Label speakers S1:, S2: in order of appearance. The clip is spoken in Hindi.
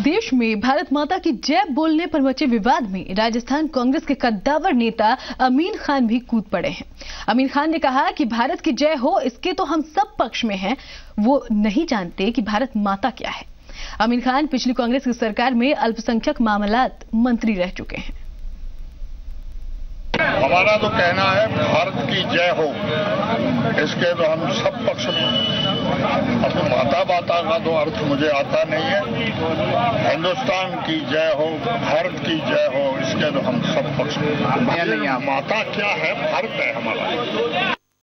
S1: देश में भारत माता की जय बोलने पर मचे विवाद में राजस्थान कांग्रेस के कद्दावर नेता अमीन खान भी कूद पड़े हैं। अमीन खान ने कहा कि भारत की जय हो, इसके तो हम सब पक्ष में हैं। वो नहीं जानते कि भारत माता क्या है। अमीन खान पिछली कांग्रेस की सरकार में अल्पसंख्यक मामलात मंत्री रह चुके हैं।
S2: हमारा तो कहना है भारत की जय हो, इसके तो हम सब पक्ष में। अब माता का तो अर्थ मुझे आता नहीं है। हिंदुस्तान की जय हो, भारत की जय हो, इसके तो हम सब पक्ष में। माता क्या है? भारत है हमारा।